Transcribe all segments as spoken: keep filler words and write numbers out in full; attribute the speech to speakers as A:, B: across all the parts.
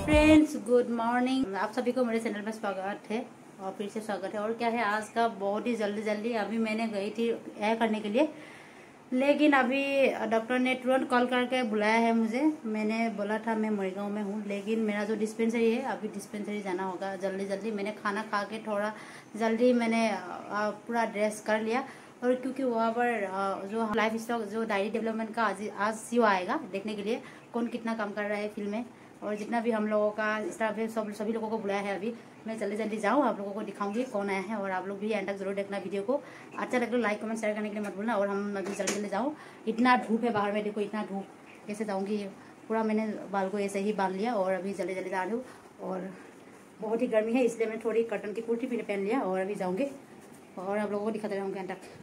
A: Friends, good morning. आप सभी को मेरे चैनल में स्वागत है और फिर से स्वागत है। और क्या है, आज का बहुत ही जल्दी जल्दी अभी मैंने गई थी यह करने के लिए, लेकिन अभी डॉक्टर ने तुरंत कॉल करके बुलाया है मुझे। मैंने बोला था मैं मरीगांव में हूँ, लेकिन मेरा जो डिस्पेंसरी है अभी डिस्पेंसरी जाना होगा जल्दी जल्दी। मैंने खाना खा के थोड़ा जल्दी मैंने पूरा ड्रेस कर लिया, और क्योंकि वहाँ पर जो लाइफ स्टॉक जो डायरी डेवलपमेंट का आज आज सीओ आएगा देखने के लिए कौन कितना काम कर रहा है फील्ड में, और जितना भी हम लोगों का स्टाफ है सब सभी लोगों को बुलाया है। अभी मैं जल्दी जल्दी जाऊँ, आप लोगों को दिखाऊंगी कौन आया है, और आप लोग भी एंड तक जरूर देखना वीडियो को। अच्छा लगे तो लाइक कमेंट शेयर करने के लिए मत भूलना। और हम अभी जल्दी जल्दी जाऊँ, इतना धूप है बाहर में, देखो इतना धूप, कैसे जाऊँगी। पूरा मैंने बाल को ऐसे ही बांध लिया और अभी जल्दी जल्दी जा रही हूँ। और बहुत ही गर्मी है, इसलिए मैं थोड़ी कॉटन की कुर्ती भी पहन लिया और अभी जाऊँगी और आप लोगों को दिखाते रहूँगी एंड तक।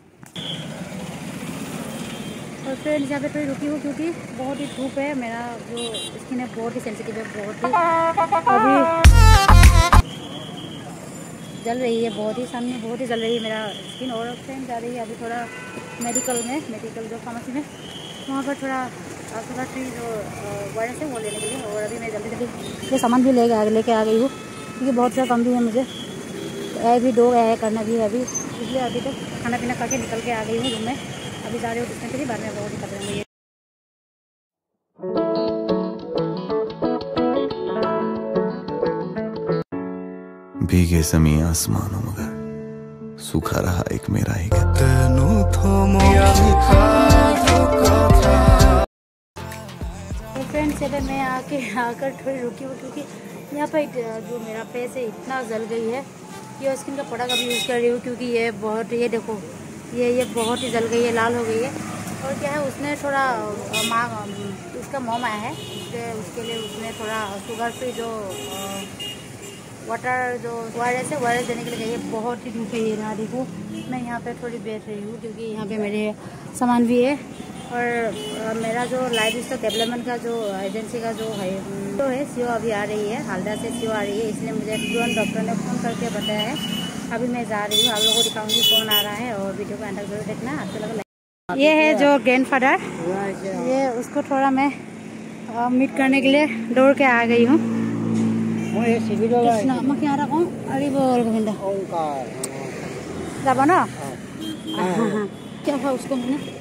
A: और फ्रेंड्स, यहाँ पे थोड़ी रुकी हूँ क्योंकि बहुत ही धूप है, मेरा जो स्किन है बहुत ही सेंसिटिव है, बहुत ही अभी जल रही है, बहुत ही सामने बहुत ही जल रही है मेरा स्किन। और फ्रेंड जा रही है अभी थोड़ा मेडिकल में, मेडिकल जो फार्मेसी में, वहाँ पर थोड़ा थोड़ा सी जो वायरस है वो लेने के लिए। और अभी मैं जल्दी जल्दी ये सामान भी लेके लेके आ गई हूँ क्योंकि बहुत सारा काम भी है मुझे, ऐ भी दो ऐ करना भी है अभी, इसलिए अभी तक तो खाना पीना खा के निकल के आ गई हूँ रूम में। अभी जा रही हूँ डिस्पेंसरी, बाद में बहुत दिक्कत रहेंगे।
B: भीगे जमी आसमानों मगर सूखा रहा एक मेरा ही
A: तो फ्रेंड्स, अभी मैं आके आकर थोड़ी रुकी हूँ क्योंकि यहाँ पर जो मेरा फेस है इतना जल गई है। ये स्किन का प्रोडक्ट अभी यूज़ कर रही हूँ क्योंकि ये बहुत, ये देखो ये ये बहुत ही जल गई है, लाल हो गई है। और क्या है, उसने थोड़ा माँ उसका मोम आया है, उसके उसके लिए उसने थोड़ा शुगर फ्री जो वाटर जो वायरस है वायरस देने के लिए गई है। बहुत ही धूप है ये ना, देखो मैं यहाँ पे थोड़ी बैठ रही हूँ क्योंकि यहाँ पे मेरे सामान भी है। और मेरा जो लाइफ स्टॉक डेवलपमेंट का जो एजेंसी का जो है तो है सीओ अभी आ रही है, हालदा से सीओ आ रही है, इसलिए मुझे तुरंत डॉक्टर ने फ़ोन करके बताया है। अभी मैं जा रही हूँ, आप लोगों को दिखाऊंगी कौन आ रहा है, और वीडियो को एंड तक जरूर देखना। अच्छा लगा। ये है जो ग्रैंडफादर, ये उसको थोड़ा मैं मीट करने के लिए दौड़ के आ गई हूँ। कृष्णा मैं क्या रखा हूँ, अरे बोल गोविंदा जाबा ना। क्या हुआ उसको, मैंने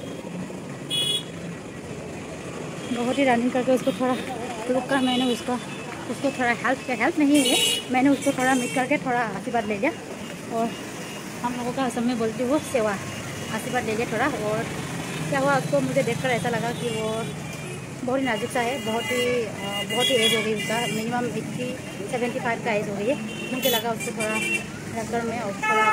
A: बहुत ही रनिंग करके उसको थोड़ा रुक कर मैंने उसका उसको थोड़ा हेल्प किया, हेल्प नहीं है, मैंने उसको थोड़ा मीट करके थोड़ा आशीर्वाद ले लिया। और हम लोगों का असम में बोलती वो सेवा, आशीर्वाद ले लिया थोड़ा। और क्या हुआ, उसको मुझे देखकर ऐसा लगा कि वो बहुत ही नाजुक सा है, बहुत ही बहुत ही एज हो गई उसका, मिनिमम एट्टी सेवेंटी फाइव का एज हो गई है। मुझे लगा उसको थोड़ा रखकर मैं और थोड़ा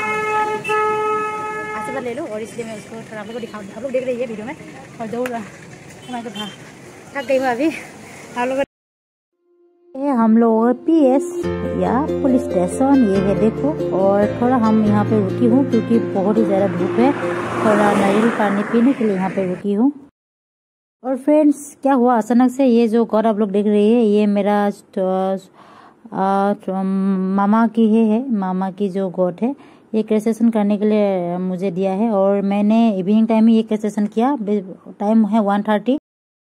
A: आशीर्वाद ले लो, और इसलिए मैं उसको थोड़ा आप लोग को दिखाऊँ। आप लोग देख रही है वीडियो में, और दौड़ मैं तो थक गई हूँ अभी। आप लोग हम लोग पी एस या पुलिस स्टेशन ये है देखो। और थोड़ा हम यहाँ पे रुकी हूँ क्योंकि बहुत ही ज़्यादा धूप है, थोड़ा नारियल पानी पीने के लिए यहाँ पे रुकी हूँ। और फ्रेंड्स, क्या हुआ अचानक से, ये जो गौर आप लोग देख रही है ये मेरा आ, मामा की है, है मामा की जो गोट है, ये क्रेसेशन करने के लिए मुझे दिया है। और मैंने इवनिंग टाइम में ये क्रेसेशन किया, टाइम है वन थर्टी।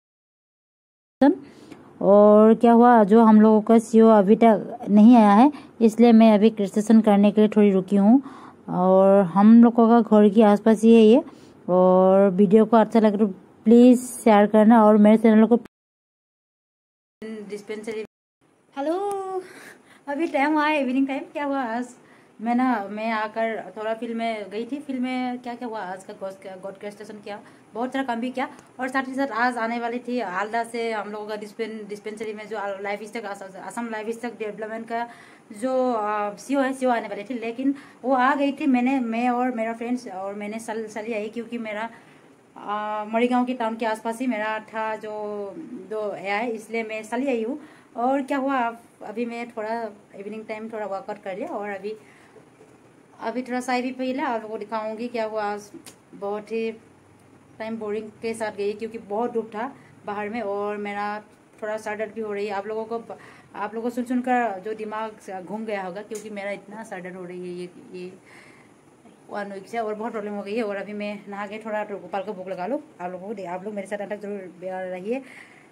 A: और क्या हुआ, जो हम लोगों का सीओ अभी तक नहीं आया है, इसलिए मैं अभी क्रेसेशन करने के लिए थोड़ी रुकी हूँ। और हम लोगों का घर के आसपास ही है ये। और वीडियो को अच्छा लगे तो प्लीज शेयर करना, और मेरे चैनल को डिस्पेंसरी। हेलो, अभी टाइम हुआ है इवनिंग टाइम। क्या हुआ आज, मैं ना मैं आकर थोड़ा फील्ड में गई थी। फील्ड में क्या क्या हुआ आज का, गॉड का स्टेशन किया, बहुत सारा काम भी किया। और साथ ही साथ आज आने वाली थी हालदा से हम लोगों का डिस्पें डिस्पेंसरी में जो life stock Assam life stock development का जो सीओ है सीओ आने वाली थी, लेकिन वो आ गई थी। मैंने मैं और मेरा फ्रेंड्स और मैंने सल चली आई क्योंकि मेरा मरीगांव की टाउन के आसपास ही मेरा था जो दो है, इसलिए मैं चली आई हूँ। और क्या हुआ, अभी मैं थोड़ा इवनिंग टाइम थोड़ा वर्कआउट कर लिया, और अभी अभी थोड़ा चाय भी पी लिया। आप लोगों को दिखाऊंगी क्या हुआ। बहुत ही टाइम बोरिंग के साथ गई क्योंकि बहुत धूप था बाहर में, और मेरा थोड़ा सर दर्द भी हो रही है। आप लोगों को आप लोगों को सुन सुनकर जो दिमाग घूम गया होगा क्योंकि मेरा इतना सर दर्द हो रही है ये ये वन वीक से, और बहुत प्रॉब्लम हो गई है। और अभी मैं नहा के थोड़ा गोपाल को भूख लगा लो। आप लोगों को आप लोग मेरे साथ अंदर जरूर रहिए।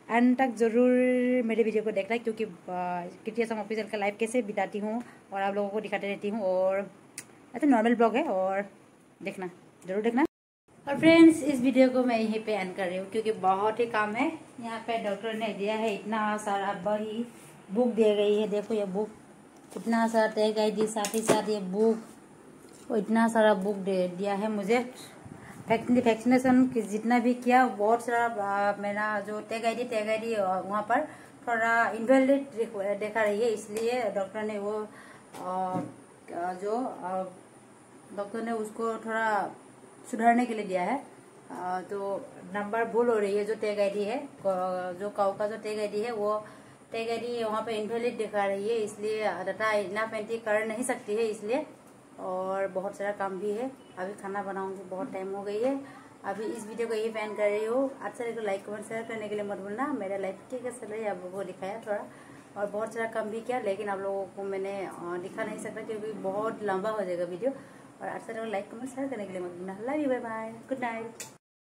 A: एंड तक ज़रूर मेरे वीडियो को देखना, क्योंकि किटी असम ऑफिशियल का लाइफ कैसे बिताती हूँ और आप लोगों को दिखाते रहती हूँ। और ऐसा नॉर्मल ब्लॉग है, और देखना, ज़रूर देखना। और फ्रेंड्स, इस वीडियो को मैं यहीं पे एंड कर रही हूँ, क्योंकि बहुत ही काम है। यहाँ पे डॉक्टर ने दिया है इतना सारा बही, बुक दी गई है। देखो ये बुक, इतना सारा टैग आई डी, साथ ही साथ ये बुक, और इतना सारा बुक दे दिया है मुझे। वैक्सीनेशन जितना भी किया, बहुत सारा मेरा जो tag I D tag I D वहाँ पर थोड़ा इनवैलिड देखा रही है, इसलिए डॉक्टर ने वो आ, जो डॉक्टर ने उसको थोड़ा सुधारने के लिए दिया है। आ, तो नंबर भूल हो रही है, जो टैग आई डी है, जो काउ का जो टैग आई डी है, वो टैग आई डी वहाँ पे इनवैलिड दिखा रही है, इसलिए डाटा इतना एंट्री कर नहीं सकती है, इसलिए। और बहुत सारा काम भी है, अभी खाना बनाऊंगी, बहुत टाइम हो गई है। अभी इस वीडियो को यही फैन कर रही हूँ। अच्छा लगे तो लाइक कमेंट शेयर करने के लिए मत भूलना। मेरा लाइफ क्या कैसे रही आप लोगों को दिखाया थोड़ा, और बहुत सारा काम भी किया, लेकिन आप लोगों को मैंने दिखा नहीं सकता क्योंकि बहुत लंबा हो जाएगा वीडियो। और अच्छा लगे लाइक कमेंट शेयर करने के लिए मत भूलना। Love you, bye bye, good night.